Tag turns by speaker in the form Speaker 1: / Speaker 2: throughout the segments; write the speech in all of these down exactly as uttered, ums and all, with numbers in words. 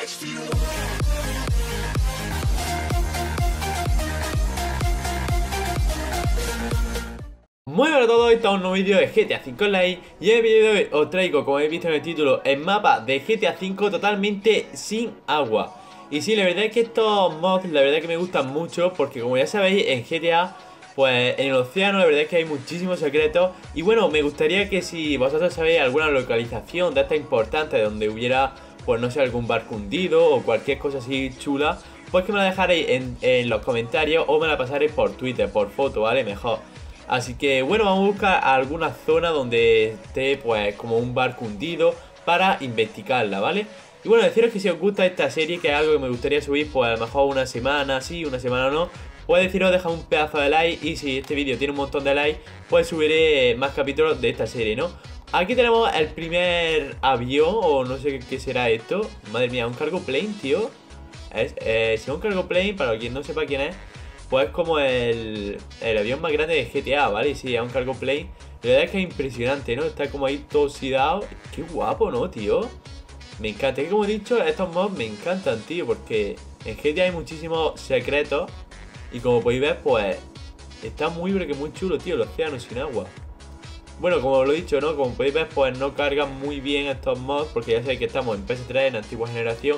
Speaker 1: Muy buenas a todos, este es un nuevo vídeo de G T A cinco Online. Y en el vídeo de hoy os traigo, como habéis visto en el título, el mapa de G T A cinco totalmente sin agua. Y sí, la verdad es que estos mods, la verdad es que me gustan mucho, porque como ya sabéis, en G T A, pues en el océano la verdad es que hay muchísimos secretos. Y bueno, me gustaría que si vosotros sabéis alguna localización de esta importante, donde hubiera, pues no sé, algún barco hundido o cualquier cosa así chula, pues que me la dejaréis en, en los comentarios o me la pasaréis por Twitter, por foto, ¿vale? Mejor. Así que bueno, vamos a buscar alguna zona donde esté pues como un barco hundido para investigarla, ¿vale? Y bueno, deciros que si os gusta esta serie, que es algo que me gustaría subir pues a lo mejor una semana sí, una semana no, pues deciros dejar un pedazo de like, y si este vídeo tiene un montón de likes, pues subiré más capítulos de esta serie, ¿no? Aquí tenemos el primer avión, o no sé qué será esto. Madre mía, un cargo plane, tío. Es, eh, si es un cargo plane, para quien no sepa quién es, pues como el, el avión más grande de G T A, ¿vale? Y sí, es un cargo plane. La verdad es que es impresionante, ¿no? Está como ahí todo oxidado. Qué guapo, ¿no, tío? Me encanta. Y como he dicho, estos mods me encantan, tío, porque en G T A hay muchísimos secretos. Y como podéis ver, pues está muy, pero que muy chulo, tío, el océano sin agua. Bueno, como os lo he dicho, ¿no? Como podéis ver, pues no cargan muy bien estos mods, porque ya sabéis que estamos en P S tres, en antigua generación.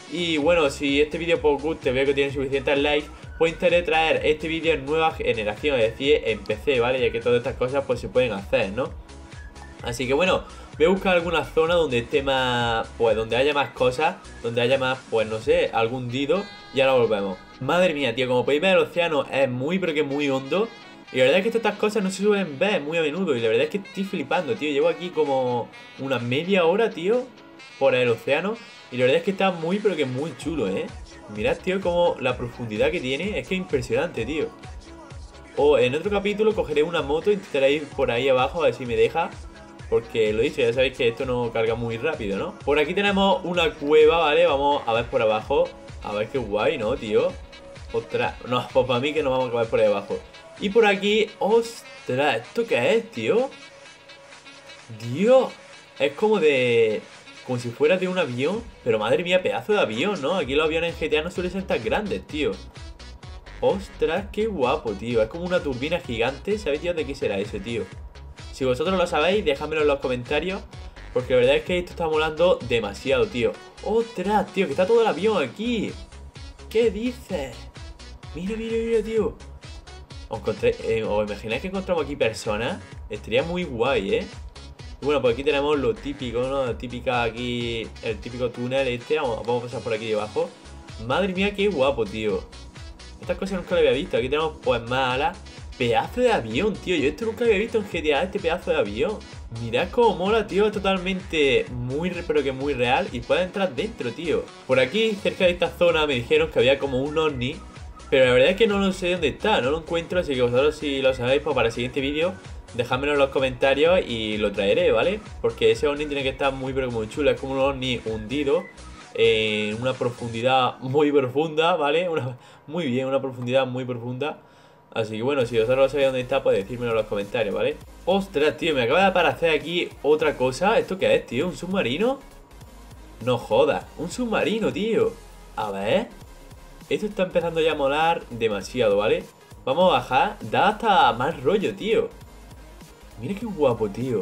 Speaker 1: Y bueno, si este vídeo os gusta, veo que tiene suficientes likes, pues intentaré traer este vídeo en nueva generación, es decir, en P C, ¿vale? Ya que todas estas cosas pues se pueden hacer, ¿no? Así que bueno, voy a buscar alguna zona donde esté más, pues donde haya más cosas, donde haya más, pues no sé, algún hundido, y ahora volvemos. Madre mía, tío, como podéis ver, el océano es muy, pero que muy hondo. Y la verdad es que estas cosas no se suelen ver muy a menudo, y la verdad es que estoy flipando, tío. Llevo aquí como una media hora, tío, por el océano. Y la verdad es que está muy, pero que muy chulo, ¿eh? Mirad, tío, como la profundidad que tiene. Es que es impresionante, tío. O en otro capítulo cogeré una moto e intentaré ir por ahí abajo a ver si me deja. Porque lo he dicho, ya sabéis que esto no carga muy rápido, ¿no? Por aquí tenemos una cueva, ¿vale? Vamos a ver por abajo. A ver qué guay, ¿no, tío? Ostras, no, pues para mí que nos vamos a acabar por ahí abajo. Y por aquí, ostras, ¿esto qué es, tío? Dios, es como de... como si fuera de un avión. Pero madre mía, pedazo de avión, ¿no? Aquí los aviones en G T A no suelen ser tan grandes, tío. Ostras, qué guapo, tío. Es como una turbina gigante. ¿Sabéis, tío, de qué será eso, tío? Si vosotros lo sabéis, dejádmelo en los comentarios, porque la verdad es que esto está molando demasiado, tío. Ostras, tío, que está todo el avión aquí. ¿Qué dices? Mira, mira, mira, tío. ¿Os, encontré, eh, ¿os imagináis que encontramos aquí personas? Estaría muy guay, ¿eh? Y bueno, pues aquí tenemos lo típico, ¿no? La típica aquí, el típico túnel este. Vamos, vamos a pasar por aquí debajo. Madre mía, qué guapo, tío. Estas cosas nunca lo había visto. Aquí tenemos pues más alas. Pedazo de avión, tío. Yo esto nunca lo había visto en G T A, este pedazo de avión. Mirad cómo mola, tío. Es totalmente muy, pero que muy real. Y puede entrar dentro, tío. Por aquí, cerca de esta zona, me dijeron que había como un ovni. Pero la verdad es que no lo sé dónde está. No lo encuentro, así que vosotros si lo sabéis, pues para el siguiente vídeo dejádmelo en los comentarios y lo traeré, ¿vale? Porque ese ovni tiene que estar muy, pero muy chulo. Es como un ovni hundido en una profundidad muy profunda, ¿vale? Una, muy bien, una profundidad muy profunda. Así que bueno, si vosotros sabéis dónde está, pues decírmelo en los comentarios, ¿vale? Ostras, tío, me acaba de aparecer aquí otra cosa. ¿Esto qué es, tío? ¿Un submarino? No jodas, un submarino, tío. A ver. Esto está empezando ya a molar demasiado, ¿vale? Vamos a bajar. Da hasta más rollo, tío. Mira qué guapo, tío.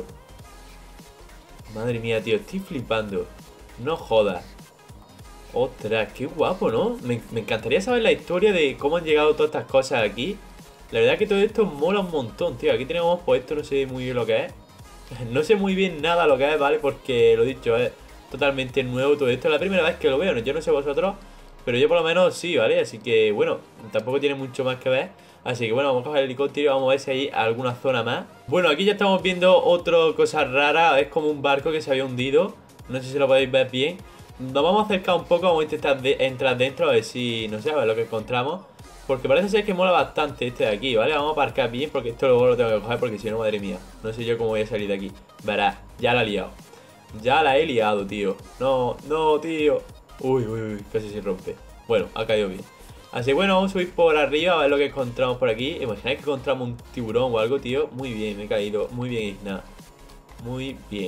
Speaker 1: Madre mía, tío, estoy flipando. No jodas. Ostras, qué guapo, ¿no? Me, me encantaría saber la historia de cómo han llegado todas estas cosas aquí. La verdad que todo esto mola un montón, tío. Aquí tenemos, pues esto no sé muy bien lo que es. No sé muy bien nada lo que es, ¿vale? Porque lo dicho, es totalmente nuevo todo esto. Es la primera vez que lo veo, ¿no? Yo no sé vosotros, pero yo por lo menos sí, ¿vale? Así que, bueno, tampoco tiene mucho más que ver. Así que, bueno, vamos a coger el helicóptero y vamos a ver si hay alguna zona más. Bueno, aquí ya estamos viendo otra cosa rara. Es como un barco que se había hundido. No sé si lo podéis ver bien. Nos vamos a acercar un poco, vamos a intentar de entrar dentro a ver si, no sé, a ver lo que encontramos. Porque parece ser que mola bastante este de aquí, ¿vale? Vamos a aparcar bien porque esto luego lo tengo que coger porque si no, madre mía. No sé yo cómo voy a salir de aquí. Verás, ya la he liado. Ya la he liado, tío. No, no, tío. Uy, uy, uy, casi se rompe. Bueno, ha caído bien. Así que bueno, vamos a subir por arriba a ver lo que encontramos por aquí. Imagináis que encontramos un tiburón o algo, tío. Muy bien, me he caído. Muy bien, Igna. Muy bien.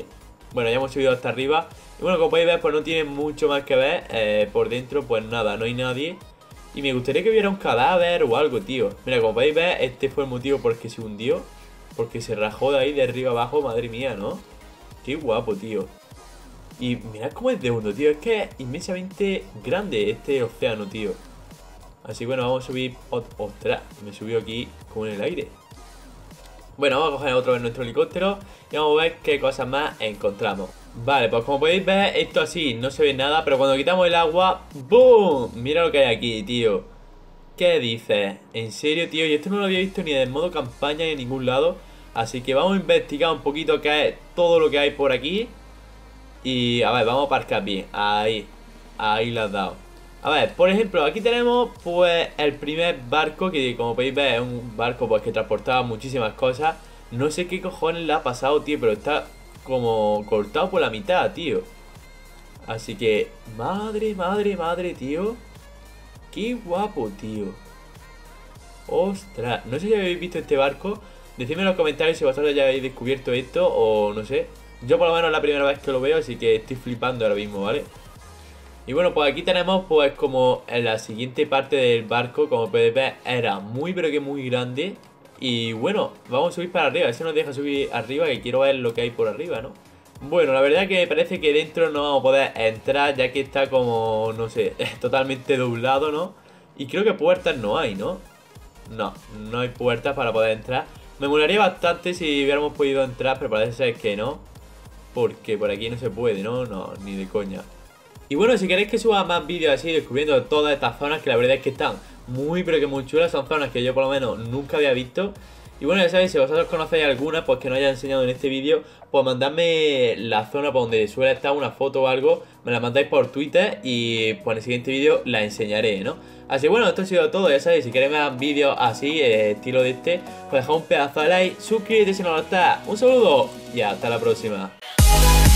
Speaker 1: Bueno, ya hemos subido hasta arriba. Y bueno, como podéis ver, pues no tiene mucho más que ver. eh, Por dentro, pues nada, no hay nadie. Y me gustaría que hubiera un cadáver o algo, tío. Mira, como podéis ver, este fue el motivo por el que se hundió. Porque se rajó de ahí de arriba abajo, madre mía, ¿no? Qué guapo, tío. Y mirad cómo es de hondo, tío. Es que es inmensamente grande este océano, tío. Así que bueno, vamos a subir... ¡Ostras! Me subió aquí como en el aire. Bueno, vamos a coger otra vez nuestro helicóptero y vamos a ver qué cosas más encontramos. Vale, pues como podéis ver, esto así no se ve nada, pero cuando quitamos el agua, ¡boom! Mira lo que hay aquí, tío. ¿Qué dices? ¿En serio, tío? Y esto no lo había visto ni en modo campaña ni en ningún lado. Así que vamos a investigar un poquito qué es todo lo que hay por aquí. Y a ver, vamos a aparcar bien. Ahí, ahí la has dado. A ver, por ejemplo, aquí tenemos pues el primer barco, que como podéis ver es un barco pues que transportaba muchísimas cosas. No sé qué cojones le ha pasado, tío, pero está como cortado por la mitad, tío. Así que, madre, madre, madre, tío. Qué guapo, tío. Ostras, no sé si habéis visto este barco. Decidme en los comentarios si vosotros ya habéis descubierto esto o no sé. Yo por lo menos es la primera vez que lo veo, así que estoy flipando ahora mismo, ¿vale? Y bueno, pues aquí tenemos pues como en la siguiente parte del barco, como podéis ver, era muy pero que muy grande. Y bueno, vamos a subir para arriba, a ver si nos deja subir arriba, que quiero ver lo que hay por arriba, ¿no? Bueno, la verdad que me parece que dentro no vamos a poder entrar, ya que está como, no sé, totalmente doblado, ¿no? Y creo que puertas no hay, ¿no? No, no hay puertas para poder entrar. Me molaría bastante si hubiéramos podido entrar, pero parece ser que no. Porque por aquí no se puede, ¿no? No, ni de coña. Y bueno, si queréis que suba más vídeos así descubriendo todas estas zonas, que la verdad es que están muy pero que muy chulas, son zonas que yo por lo menos nunca había visto. Y bueno, ya sabéis, si vosotros conocéis alguna pues que no haya enseñado en este vídeo, pues mandadme la zona por donde suele estar, una foto o algo, me la mandáis por Twitter y pues en el siguiente vídeo la enseñaré, ¿no? Así que bueno, esto ha sido todo, ya sabéis, si queréis más vídeos así, eh, estilo de este, pues dejad un pedazo de like, suscríbete si no lo estás, un saludo y hasta la próxima.